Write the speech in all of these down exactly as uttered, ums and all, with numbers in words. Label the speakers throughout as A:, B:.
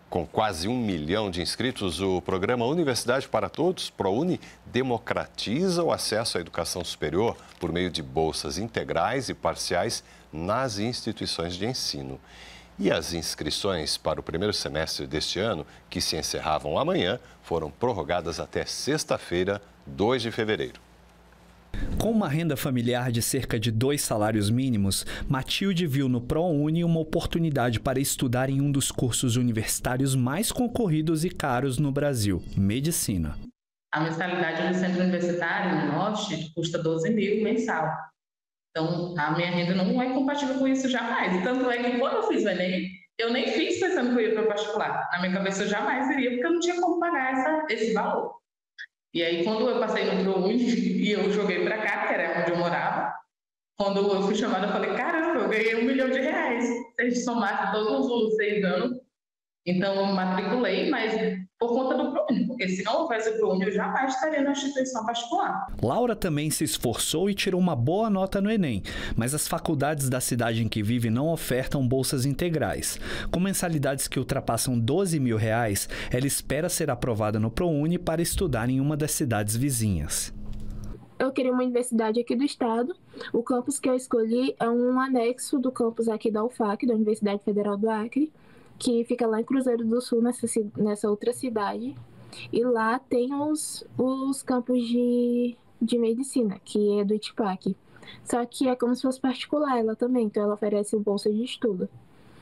A: Com quase um milhão de inscritos, o programa Universidade para Todos, ProUni, democratiza o acesso à educação superior por meio de bolsas integrais e parciais nas instituições de ensino. E as inscrições para o primeiro semestre deste ano, que se encerravam amanhã, foram prorrogadas até sexta-feira, dois de fevereiro.
B: Com uma renda familiar de cerca de dois salários mínimos, Matilde viu no ProUni uma oportunidade para estudar em um dos cursos universitários mais concorridos e caros no Brasil, medicina.
C: A mensalidade no centro universitário, no Norte, custa doze mil mensal. Então, a minha renda não é compatível com isso jamais. E tanto é que quando eu fiz o Enem, eu nem fiz pensando que eu ia para particular. Na minha cabeça eu jamais iria, porque eu não tinha como pagar essa, esse valor. E aí, quando eu passei no ProUni e eu joguei para cá, que era onde eu morava, quando eu fui chamada, eu falei, caramba, eu ganhei um milhão de reais. Se a gente somasse todos os seis anos. Então, eu matriculei, mas por conta do ProUni, porque se não houvesse o ProUni, eu jamais estaria na instituição particular.
B: Laura também se esforçou e tirou uma boa nota no Enem, mas as faculdades da cidade em que vive não ofertam bolsas integrais. Com mensalidades que ultrapassam doze mil reais, ela espera ser aprovada no ProUni para estudar em uma das cidades vizinhas.
D: Eu queria uma universidade aqui do estado. O campus que eu escolhi é um anexo do campus aqui da U F A C, da Universidade Federal do Acre, que fica lá em Cruzeiro do Sul, nessa, nessa outra cidade. E lá tem os, os campos de, de medicina, que é do ITPAC. Só que é como se fosse particular ela também, então ela oferece bolsa de estudo.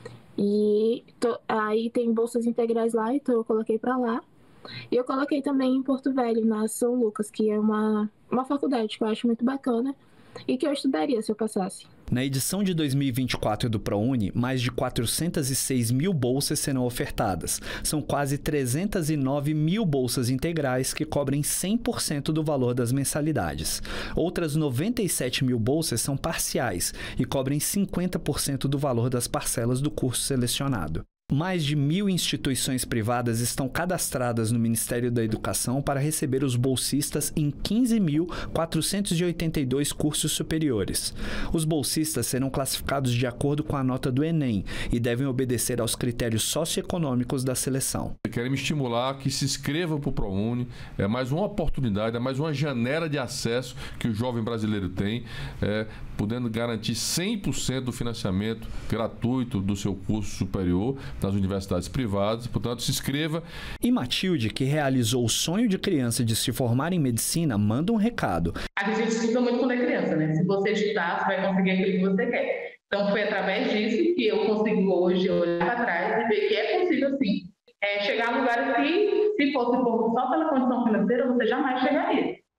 D: E to, aí tem bolsas integrais lá, então eu coloquei para lá. E eu coloquei também em Porto Velho, na São Lucas, que é uma, uma faculdade que eu acho muito bacana e que eu estudaria se eu passasse.
B: Na edição de dois mil e vinte e quatro do ProUni, mais de quatrocentas e seis mil bolsas serão ofertadas. São quase trezentas e nove mil bolsas integrais que cobrem cem por cento do valor das mensalidades. Outras noventa e sete mil bolsas são parciais e cobrem cinquenta por cento do valor das parcelas do curso selecionado. Mais de mil instituições privadas estão cadastradas no Ministério da Educação para receber os bolsistas em quinze mil quatrocentos e oitenta e dois cursos superiores. Os bolsistas serão classificados de acordo com a nota do Enem e devem obedecer aos critérios socioeconômicos da seleção.
E: Queremos estimular que se inscreva para o ProUni, é mais uma oportunidade, é mais uma janela de acesso que o jovem brasileiro tem, é, podendo garantir cem por cento do financiamento gratuito do seu curso superior nas universidades privadas, portanto, se inscreva.
B: E Matilde, que realizou o sonho de criança de se formar em medicina, manda um recado.
C: A gente estuda muito quando é criança, né? Se você estudar, você vai conseguir aquilo que você quer. Então, foi através disso que eu consigo hoje olhar para trás e ver que é possível, sim, é chegar a lugares que, se fosse só pela condição financeira, você jamais chegaria.